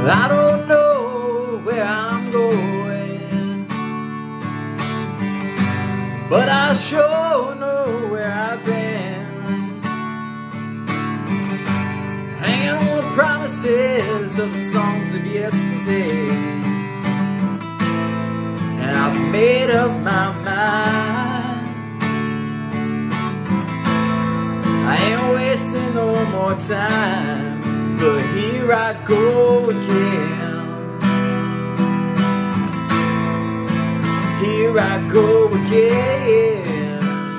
I don't know where I'm going, but I sure know where I've been. Hanging on the promises of the songs of yesterdays, and I've made up my mind. I ain't wasting no more time, but here I go again. Here I go again.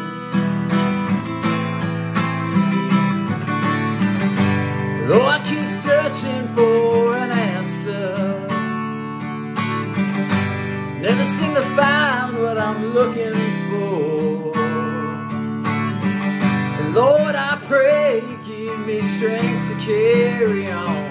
Though I keep searching for an answer, never seem to find what I'm looking for. And Lord, I pray, give me strength to carry on,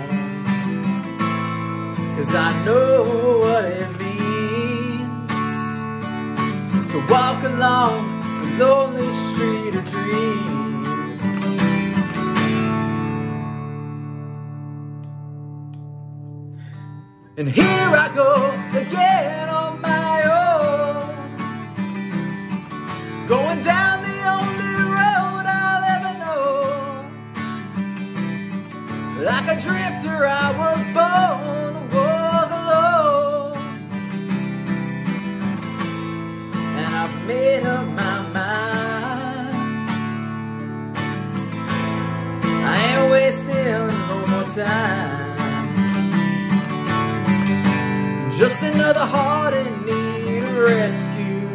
'cause I know what it means to walk along the lonely street of dreams. And here I go again on my own, going down the only road I'll ever know. Like a drifter I was born to walk alone, and I've made up my mind. I ain't wasting no more time. Just another heart in need of rescue,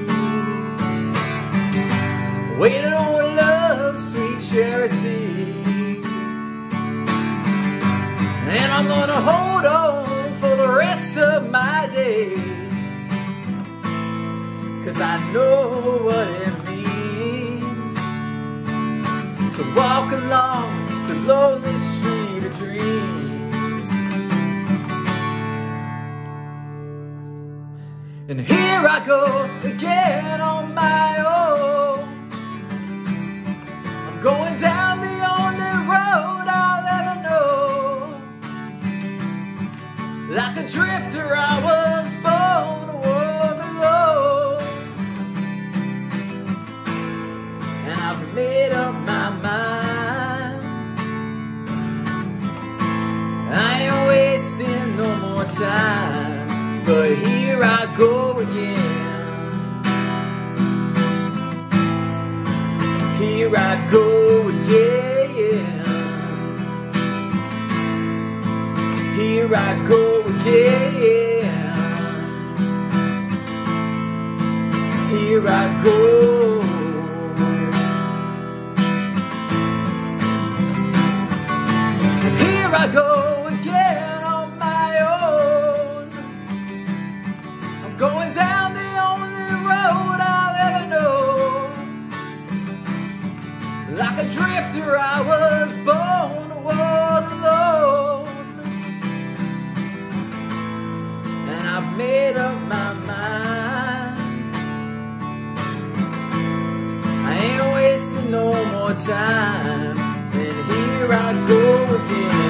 waiting on love's sweet charity. And I'm gonna hold on for the rest of my days, 'cause I know what it means to walk along the lonely street of dreams. And here I go again on my own, I'm going down the only road I'll ever know. Like a drifter I was born to walk alone, and I've made up my mind. I ain't wasting no more time, but here I go again. Here I go again. Here I go again. Here I go. Here I go again on my own, going down the only road I'll ever know. Like a drifter I was born to walk alone, and I've made up my mind. I ain't wasting no more time, and here I go again.